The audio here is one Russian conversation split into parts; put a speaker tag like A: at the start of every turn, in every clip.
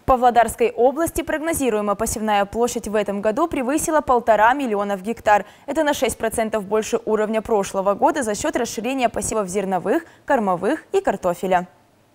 A: В Павлодарской области прогнозируемая посевная площадь в этом году превысила 1,5 миллиона гектар. Это на 6% больше уровня прошлого года за счет расширения посевов зерновых, кормовых и картофеля.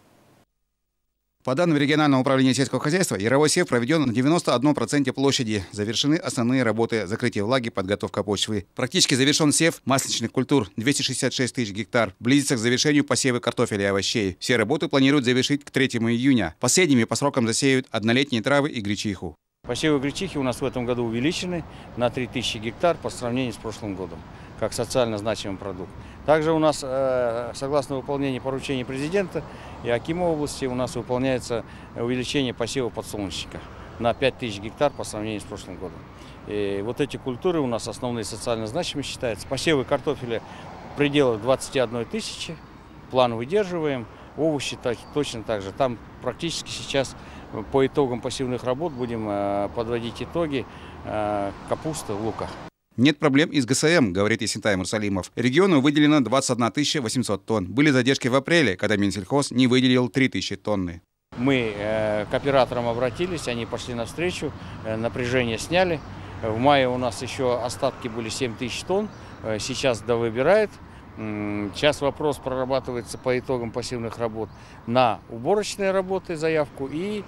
B: По данным регионального управления сельского хозяйства, яровой сев проведен на 91% площади. Завершены основные работы: закрытие влаги, подготовка почвы. Практически завершен сев масличных культур – 266 тысяч гектар. Близится к завершению посевы картофеля и овощей. Все работы планируют завершить к 3 июня. Последними по срокам засеют однолетние травы и гречиху.
C: Посевы гречихи у нас в этом году увеличены на 3000 гектар по сравнению с прошлым годом, как социально значимый продукт. Также у нас, согласно выполнению поручений президента и Акима области, у нас выполняется увеличение посева подсолнечника на 5000 гектар по сравнению с прошлым годом. И вот эти культуры у нас основные социально значимые считаются. Посевы картофеля в пределах 21 тысячи, план выдерживаем, овощи точно так же. Там практически сейчас по итогам посевных работ будем подводить итоги капусты, лука.
B: Нет проблем и с ГСМ, говорит Есентай Мурсалимов. Региону выделено 21 800 тонн. Были задержки в апреле, когда Минсельхоз не выделил 3000 тонны.
C: Мы к операторам обратились, они пошли навстречу, напряжение сняли. В мае у нас еще остатки были 7000 тонн, сейчас довыбирают. Сейчас вопрос прорабатывается по итогам посевных работ на уборочные работы, заявку. И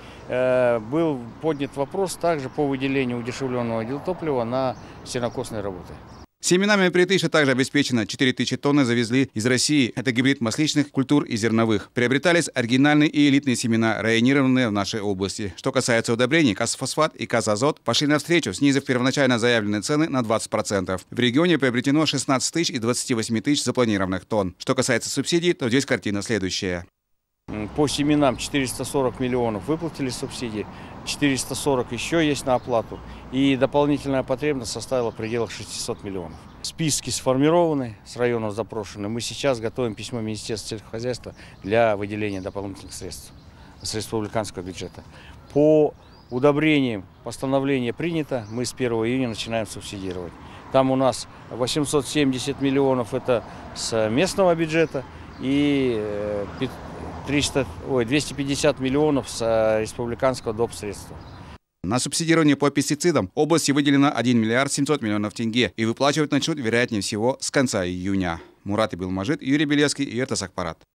C: был поднят вопрос также по выделению удешевленного топлива на сенокосные работы.
B: Семенами притыша также обеспечено 4000 тонн завезли из России. Это гибрид масличных культур и зерновых. Приобретались оригинальные и элитные семена, районированные в нашей области. Что касается удобрений, казфосфат и казазот пошли навстречу, снизив первоначально заявленные цены на 20%. В регионе приобретено 16 тысяч из 28 тысяч запланированных тонн. Что касается субсидий, то здесь картина следующая.
C: По семенам 440 миллионов выплатили субсидии, 440 еще есть на оплату. И дополнительная потребность составила в пределах 600 миллионов. Списки сформированы, с районов запрошены. Мы сейчас готовим письмо Министерства сельскохозяйства для выделения дополнительных средств с республиканского бюджета. По удобрениям постановление принято, мы с 1 июня начинаем субсидировать. Там у нас 870 миллионов это с местного бюджета и 250 миллионов с республиканского доп. Средства.
B: На субсидирование по пестицидам области выделено 1 миллиард 700 миллионов тенге и выплачивать начнут, вероятнее всего, с конца июня. Мурат Ибилмажид, Юрий Белецкий и Эртас Акпарат.